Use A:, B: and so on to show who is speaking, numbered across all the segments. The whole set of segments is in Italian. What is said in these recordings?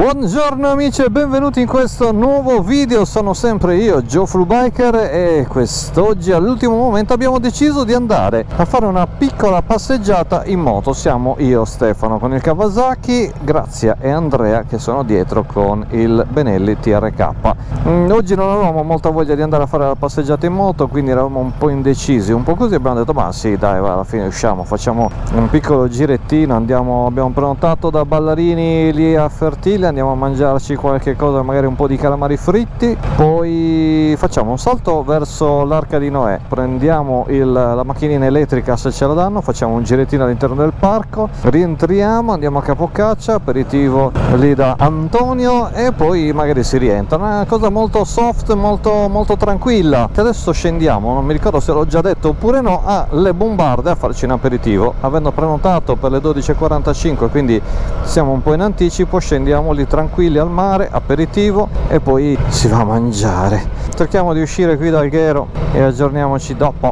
A: Buongiorno amici e benvenuti in questo nuovo video. Sono sempre io, Geoflubiker, e quest'oggi all'ultimo momento abbiamo deciso di andare a fare una piccola passeggiata in moto. Siamo io, Stefano, con il Kawasaki, Grazia e Andrea che sono dietro con il Benelli TRK. Oggi non avevamo molta voglia di andare a fare la passeggiata in moto, quindi eravamo un po' indecisi, un po' così. Abbiamo detto ma sì dai, alla fine usciamo, facciamo un piccolo girettino, abbiamo prenotato da Ballarini lì a Fertiglia, andiamo a mangiarci qualche cosa, magari un po' di calamari fritti, poi facciamo un salto verso l'Arca di Noè, prendiamo la macchinina elettrica se ce la danno, facciamo un girettino all'interno del parco, rientriamo, andiamo a Capocaccia, aperitivo lì da Antonio e poi magari si rientra. Una cosa molto soft, molto tranquilla. Che adesso scendiamo, non mi ricordo se l'ho già detto oppure no, alle Bombarde a farci un aperitivo, avendo prenotato per le 12:45, quindi siamo un po' in anticipo. Scendiamo lì tranquilli al mare, aperitivo e poi si va a mangiare. Cerchiamo di uscire qui dal Ghero e aggiorniamoci dopo.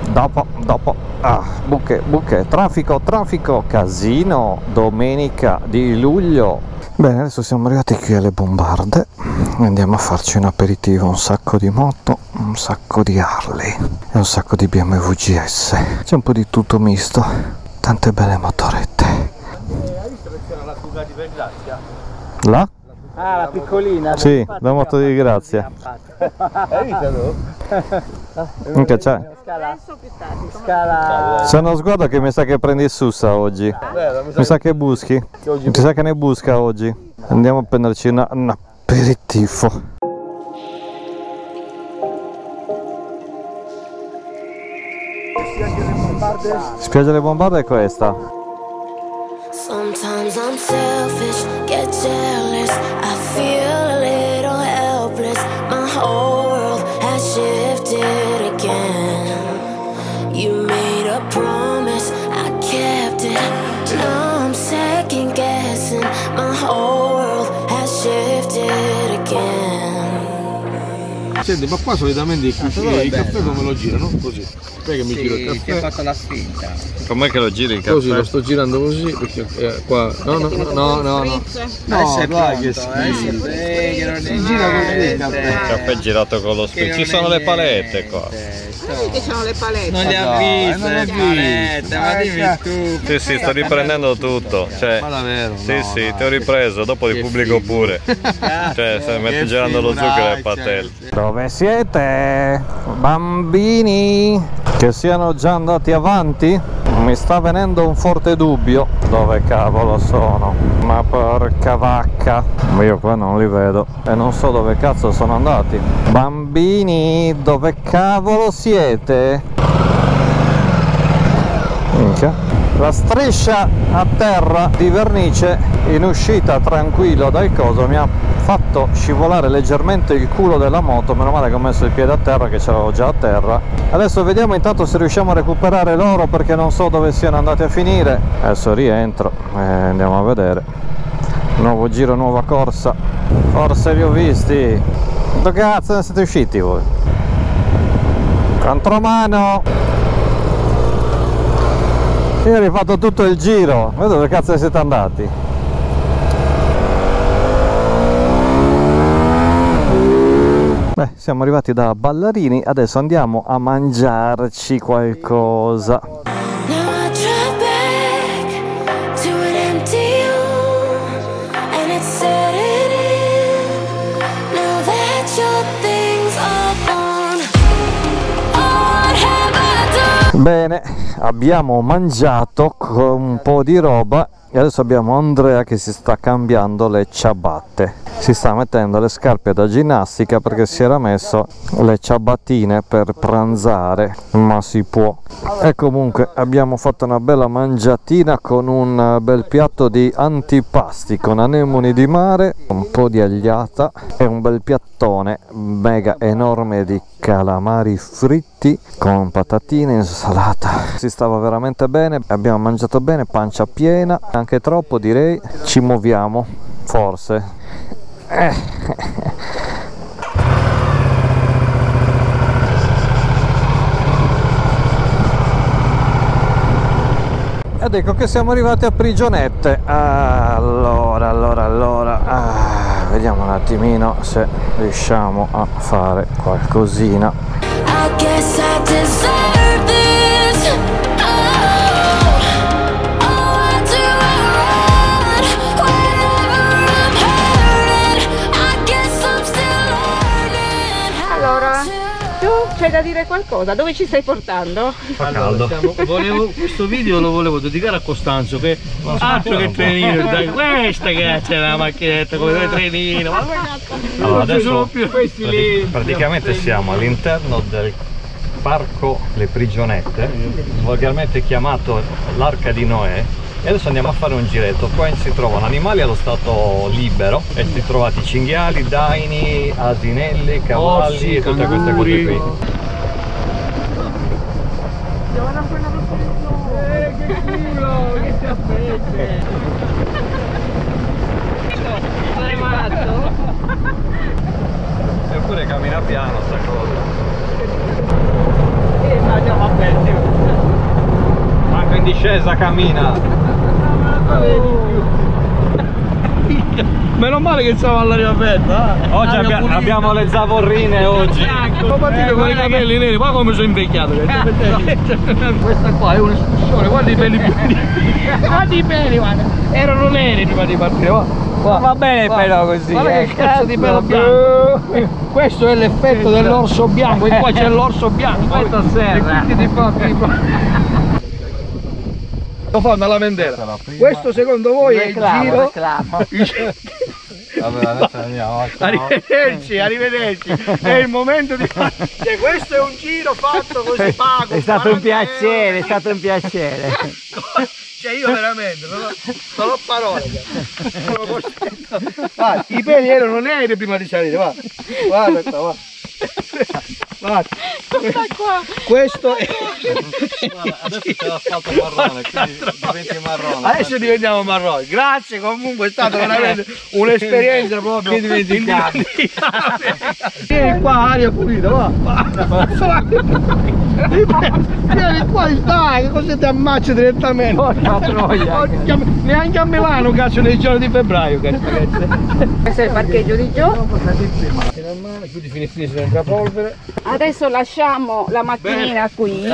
A: Buche, traffico, casino, domenica di luglio. Bene, adesso siamo arrivati qui alle Bombarde e andiamo a farci un aperitivo, un sacco di moto, un sacco di Harley e un sacco di BMW GS. C'è un po' di tutto misto, tante belle motorette.
B: Hai visto che c'era la Bugatti per Grazia?
A: Là?
B: Ah, la piccolina?
A: Sì, la moto di Grazia.
B: Hai visto tu?
A: Minchia, c'è.
B: Scala.
A: C'è uno sguardo che mi sa che prendi sussa oggi. Mi sa che buschi. Mi sa che ne busca oggi. Andiamo a prenderci un aperitivo. Spiaggia delle Bombarde è questa.
C: Sometimes I'm selfish, get jealous, I feel a little helpless. My whole world has shifted again. You made a promise, I kept it. Now I'm second guessing. My whole world has shifted again.
B: Senti, ma qua solitamente il caffè come lo girano? Così. Aspetta che mi giro il caffè.
D: Ho fatto la spinta.
A: Com'è che lo giri il caffè?
B: Così lo sto girando così perché qua. No. No, dai, che schifo. Gira così il caffè.
A: Il caffè è girato con lo spritz. Ci sono le palette qua.
E: Che c'hanno le palette.
D: Non le ha viste le palette, ma dimmi tu.
A: Sì, sto riprendendo tutto. Cioè,
B: Ma davvero?
A: sì, ti ho ripreso, dopo li pubblico pure. Cioè, se metti girando lo zucchero e le patelle. Dove siete? Bambini? Che siano già andati avanti? Mi sta venendo un forte dubbio. Dove cavolo sono? Ma porca vacca. Io qua non li vedo e non so dove cazzo sono andati. Bambini, dove cavolo siete? Minchia. La striscia a terra di vernice in uscita tranquillo dal coso mi ha fatto scivolare leggermente il culo della moto. Meno male che ho messo il piede a terra, che ce l'avevo già a terra. Adesso vediamo intanto se riusciamo a recuperare loro, perché non so dove siano andati a finire. Adesso rientro e andiamo a vedere. Nuovo giro, nuova corsa. Forse li ho visti. Dove cazzo ne siete usciti voi? Contromano! Io ho rifatto tutto il giro, vedo dove cazzo siete andati. Beh, siamo arrivati da Ballarini, adesso andiamo a mangiarci qualcosa.
C: Now I drive back to an empty room, and it's setting in. Now that your things are gone, what have I done?
A: Bene, abbiamo mangiato con un po' di roba e adesso abbiamo Andrea che si sta cambiando le ciabatte. Si sta mettendo le scarpe da ginnastica perché si era messo le ciabattine per pranzare, ma si può. E comunque abbiamo fatto una bella mangiatina con un bel piatto di antipasti con anemoni di mare, un po' di agliata e un bel piattone mega enorme di calamari fritti con patatine e insalata. Si stava veramente bene, abbiamo mangiato bene, pancia piena, anche troppo direi. Ci muoviamo, forse. Ed ecco che siamo arrivati a Prigionette. Allora, vediamo un attimino se riusciamo a fare qualcosina.
C: I guess I deserve this. I do run whenever I'm hurting. I guess I'm still learning how
E: Allora,
C: to.
E: tu c'hai da dire qualcosa? Dove ci stai portando?
A: Fa caldo.
B: Questo video lo volevo dedicare a Costanzo, che altro che trenino, dai, questa che c'è la macchinetta come due trenino, ma
A: Allora,
B: non ci sono
A: adesso
B: più questi lì.
A: praticamente siamo all'interno del parco Le Prigionette, volgarmente chiamato l'Arca di Noè, e adesso andiamo a fare un giretto. Qua si trovano animali allo stato libero e si trovati cinghiali, daini, asinelli, cavalli,
B: Orsi,
A: e tutte queste cose qui.
B: Che culo, che ti aspetta?
E: Sei matto?
A: Eppure cammina piano sta cosa.
B: Ma già vabbè,
A: Anche in discesa cammina.
B: meno male che siamo all'aria aperta.
A: Oggi abbiamo le zavorrine oggi.
B: Ho partito con i capelli neri, ma come sono invecchiato. Questa qua è un'escursione, guarda i peli bianchi. Guarda i peli, guarda. Erano neri prima di partire. Va bene però così. Guarda che cazzo di pelo bianco. Questo è l'effetto dell'orso bianco, e qua c'è l'orso bianco.
A: Questo serra.
B: Lo fa una lamentela. Questo secondo voi è il giro?
A: Vabbè, adesso andiamo.
B: Arrivederci, arrivederci. È il momento di fare. Cioè, questo è un giro fatto così pago.
D: È stato un piacere, è stato un piacere.
B: Cioè io veramente non ho parole. Sono costretto. Guarda, i peli erano neri prima di salire, va. Guarda, va. Guarda. Questo è.
A: Guarda, adesso c'è l'asfalto marrone, quindi diventi marrone.
B: Adesso diventiamo marroni. Grazie, comunque è stata veramente un'esperienza proprio indimenticabile. Vieni qua, aria pulita, va. Vieni qua, dai, così ti ammaccio direttamente. Neanche a Milano, cazzo, nei giorni di febbraio.
E: Questo è il parcheggio di Gio.
B: Chiudi i finestrini se non entra polvere.
E: Adesso lasciamo la macchinina qui.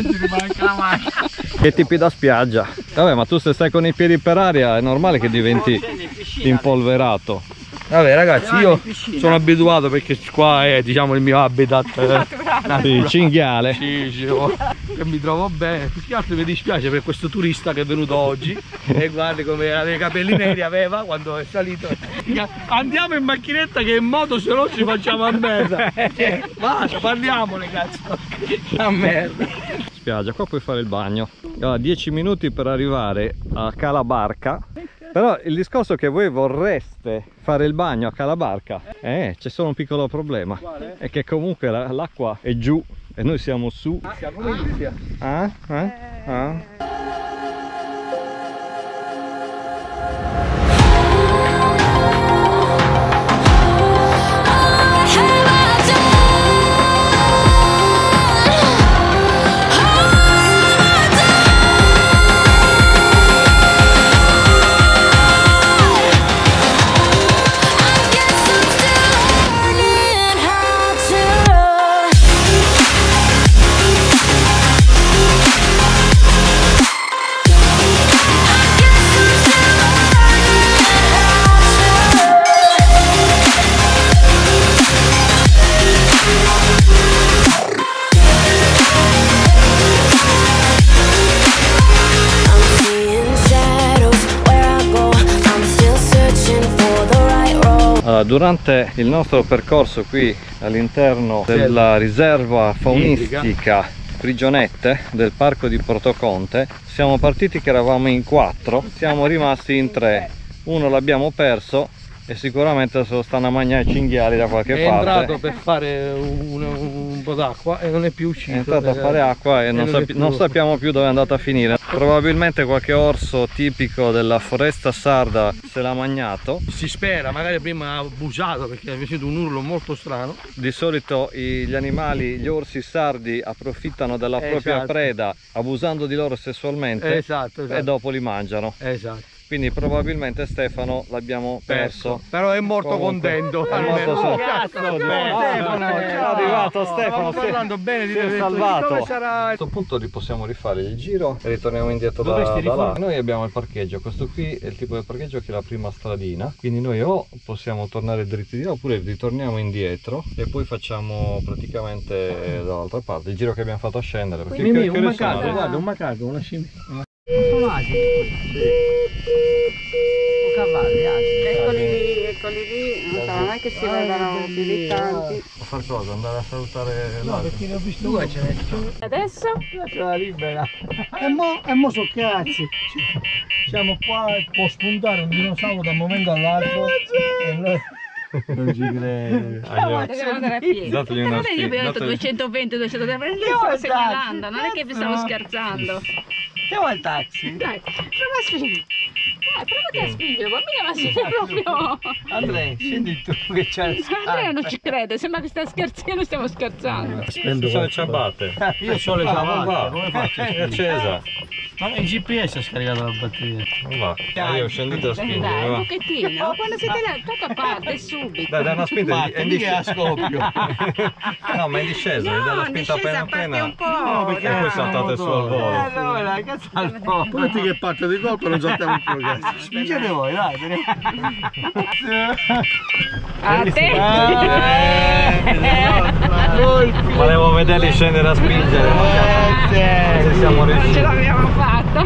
A: Che tipi da spiaggia? Vabbè, ma tu se stai con i piedi per aria è normale che diventi impolverato.
B: Vabbè ragazzi, io sono abituato perché qua è, diciamo, il mio habitat
A: Sì, cinghiale.
B: sì, che mi trovo bene. Più che altro mi dispiace per questo turista che è venuto oggi e guardi come aveva i capelli neri aveva quando è salito. Andiamo in macchinetta che in moto se no ci facciamo a merda. Basta, parliamone cazzo. A merda.
A: Spiaggia, qua puoi fare il bagno. Allora, 10 minuti per arrivare a Cala Barca. Però il discorso è che voi vorreste fare il bagno a Cala Barca, c'è solo un piccolo problema.
B: Quale?
A: È che comunque l'acqua è giù e noi siamo su.
B: Siamo inizia.
A: Durante il nostro percorso qui all'interno della riserva faunistica Prigionette del parco di Protoconte siamo partiti che eravamo in 4, siamo rimasti in 3, uno l'abbiamo perso e sicuramente se lo stanno a mangiare i cinghiali da qualche parte.
B: È entrato per fare un po' d'acqua e non è più uscito.
A: È entrato a fare acqua e non sappiamo più dove è andato a finire. Probabilmente qualche orso tipico della foresta sarda se l'ha magnato.
B: Si spera, magari prima ha abusato perché ha sentito un urlo molto strano.
A: Di solito gli animali, gli orsi sardi approfittano della propria preda abusando di loro sessualmente.
B: Esatto.
A: E dopo li mangiano.
B: Esatto.
A: Quindi probabilmente Stefano l'abbiamo perso.
B: Però è morto contento.
A: È morto
B: Stefano,
A: è arrivato Stefano.
B: Parlando bene di
A: si è salvato.
B: Sarà...
A: A questo punto possiamo rifare il giro e ritorniamo indietro da là. Noi abbiamo il parcheggio, questo qui è il tipo di parcheggio che è la prima stradina, quindi noi o possiamo tornare dritti di là oppure ritorniamo indietro e poi facciamo praticamente dall'altra parte il giro che abbiamo fatto a scendere. Perché
B: un macaco, guarda, un macaco, una scimmia. Cavalli,
E: Eccoli lì, non è che si vedano più di tanti.
A: A far cosa? Andare a salutare
B: no, perché ne ho visto due ce n'è.
E: Adesso?
B: Ce la libera. E mo so cazzi. Siamo qua e può spuntare un dinosauro da un momento all'altro. E noi... Non ci credo.
E: Devo andare a piedi.
A: Dateli
E: Non
A: una
E: è che io vi ho detto 220, 230, io stavo segnalando, non è che vi stavo scherzando.
B: Chiama il taxi.
E: Dai, prova a spingere. Provate a spingere, bambina, ma siete proprio...
B: Andrea, scendi tu che c'è.
E: Andrea non ci crede, sembra che sta scherzando, stiamo scherzando.
A: Ci sono le ciabatte.
B: Io ho le ciabatte, come faccio?
A: È accesa.
B: Ma il GPS ha scaricato la batteria.
A: Non va. Io scendete a spingere.
E: Dai,
A: Va.
E: un pochettino, quando siete là, tutta parte, subito.
A: Dai una spinta
B: è di a scoppio.
A: No, ma è in discesa,
E: No,
A: gli dai la
E: in
A: spinta
E: discesa
A: appena
E: parte
A: appena.
E: un po'.
B: No, perché
A: E poi saltate su al volo.
B: Allora, cazzo al volo. Tutti che parte di colpo non saltiamo più, ragazzi. Spingete voi, dai.
E: A te?
A: Volevo vederli scendere a spingere. Se siamo
E: Non ce
A: riusciti.
E: l'abbiamo fatta.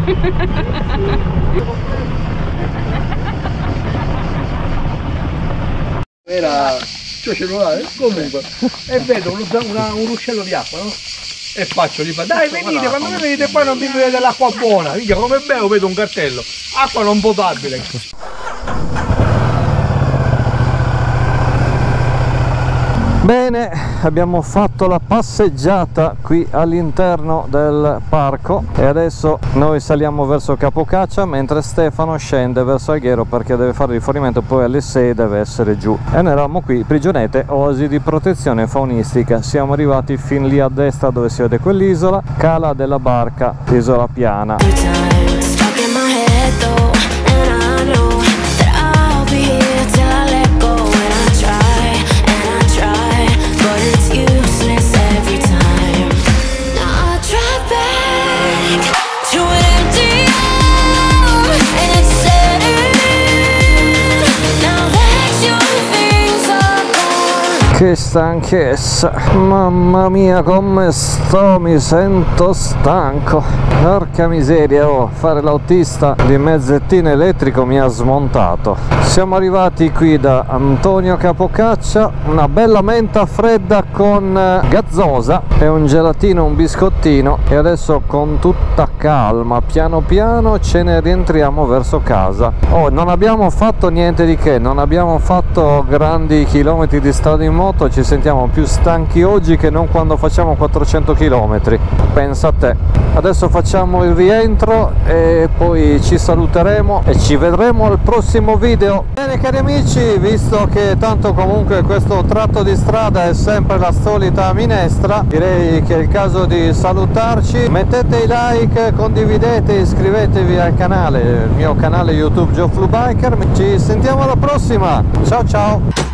B: Era cioè cellulare, comunque, e vedo un ruscello di acqua, no? E faccio, gli fa, dai venite, quando mi venite poi non vi vedete l'acqua buona, minchia come bevo vedo un cartello, acqua non potabile.
A: Bene, abbiamo fatto la passeggiata qui all'interno del parco e adesso noi saliamo verso Capocaccia mentre Stefano scende verso Alghero perché deve fare rifornimento, poi alle 6 deve essere giù. E noi eravamo qui, Prigionete, oasi di protezione faunistica. Siamo arrivati fin lì a destra dove si vede quell'isola, Cala della Barca, isola piana. Che stanchezza, mamma mia come sto, mi sento stanco, porca miseria, fare l'autista di mezzettino elettrico mi ha smontato. Siamo arrivati qui da Antonio Capocaccia, una bella menta fredda con gazzosa e un gelatino, un biscottino, e adesso con tutta calma, piano piano ce ne rientriamo verso casa. Oh, non abbiamo fatto niente di che, non abbiamo fatto grandi chilometri di strada in moto, ci sentiamo più stanchi oggi che non quando facciamo 400 km, pensa a te. Adesso facciamo il rientro e poi ci saluteremo e ci vedremo al prossimo video. Bene cari amici, visto che tanto comunque questo tratto di strada è sempre la solita minestra, direi che è il caso di salutarci. Mettete i like, condividete, iscrivetevi al canale, il mio canale YouTube Joe Flubiker. Ci sentiamo alla prossima, ciao ciao.